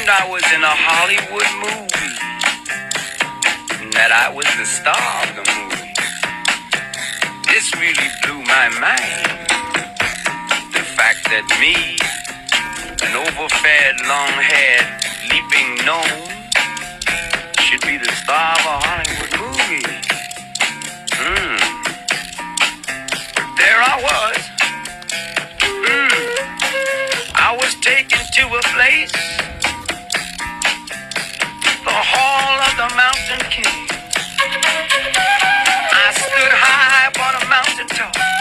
dreamed I was in a Hollywood movie, and that I was the star of the movie. This really blew my mind. The fact that me, an overfed, long-haired, leaping gnome, should be the star of a Hollywood movie. There I was. I was taken to a place, the Hall of the Mountain King. I stood high upon a mountain top,